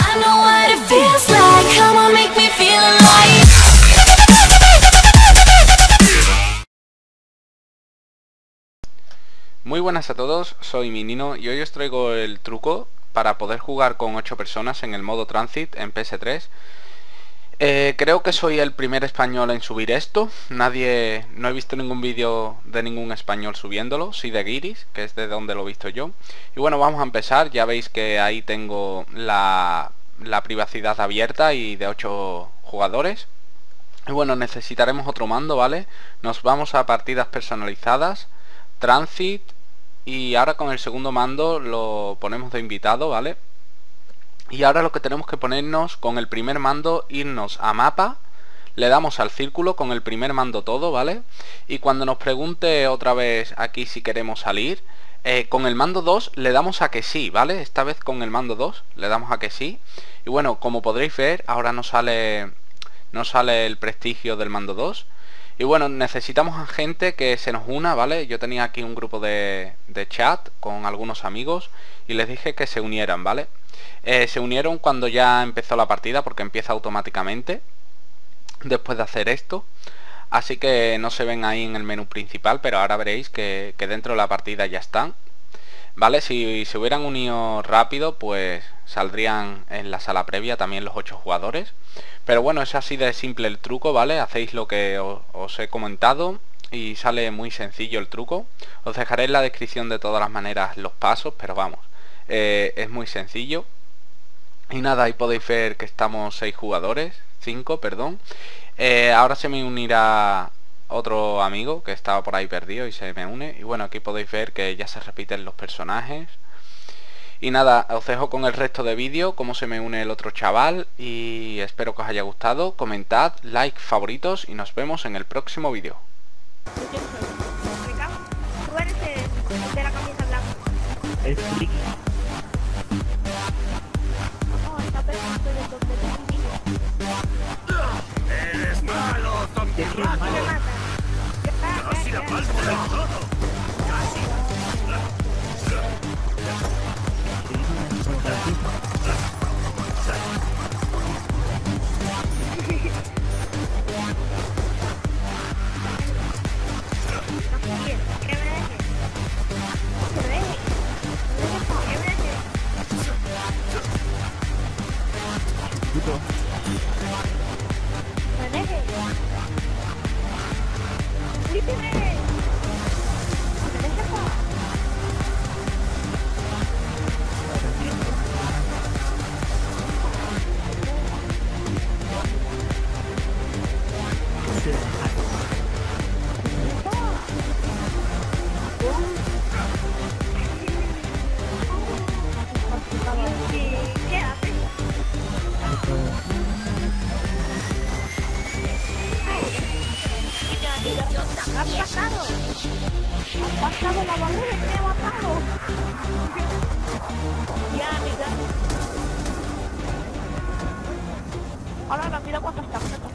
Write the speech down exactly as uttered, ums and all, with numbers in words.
I know what it feels like. Come on, make me feel alive. Muy buenas a todos, soy Minino y hoy os traigo el truco para poder jugar con ocho personas en el modo Transit en P S tres. Eh, creo que soy el primer español en subir esto. Nadie, no he visto ningún vídeo de ningún español subiéndolo. Sí de Guiris, que es de donde lo he visto yo. Y bueno, vamos a empezar. Ya veis que ahí tengo la, la privacidad abierta y de ocho jugadores. Y bueno, necesitaremos otro mando, ¿vale? Nos vamos a partidas personalizadas, Transit, y ahora con el segundo mando lo ponemos de invitado, ¿vale? Y ahora lo que tenemos que ponernos con el primer mando, irnos a mapa, le damos al círculo con el primer mando todo, ¿vale? Y cuando nos pregunte otra vez aquí si queremos salir, eh, con el mando dos le damos a que sí, ¿vale? Esta vez con el mando dos le damos a que sí. Y bueno, como podréis ver, ahora nos sale, nos sale el prestigio del mando dos. Y bueno, necesitamos a gente que se nos una, ¿vale? Yo tenía aquí un grupo de, de chat con algunos amigos y les dije que se unieran, ¿vale? Eh, se unieron cuando ya empezó la partida porque empieza automáticamente después de hacer esto. Así que no se ven ahí en el menú principal, pero ahora veréis que, que dentro de la partida ya están. ¿Vale? Si se hubieran unido rápido, pues saldrían en la sala previa también los ocho jugadores. Pero bueno, es así de simple el truco, ¿vale? Hacéis lo que os, os he comentado y sale muy sencillo el truco. Os dejaré en la descripción de todas las maneras los pasos, pero vamos, eh, es muy sencillo. Y nada, ahí podéis ver que estamos seis jugadores, cinco, perdón. Eh, ahora se me unirá otro amigo que estaba por ahí perdido y se me une. Y bueno, aquí podéis ver que ya se repiten los personajes. Y nada, os dejo con el resto de vídeo, cómo se me une el otro chaval. Y espero que os haya gustado. Comentad, like, favoritos y nos vemos en el próximo vídeo. Tú eres el de la camisa blanca. El friki. No, está perfecto de donde te ¡Eres malo, zombie No me rato! mata. ¡Casi la palmo del todo! ¡Casi! ¿Qué haces? ¿Has pasado? ¿Has pasado la barrera y me ha matado? Ya, amiga. Ahora mira cuánto está.